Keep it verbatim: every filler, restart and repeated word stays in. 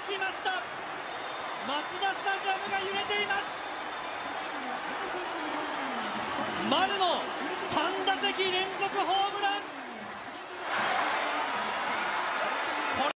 起きました。マツダスタジアムが揺れています。丸のさん打席連続ホームラン。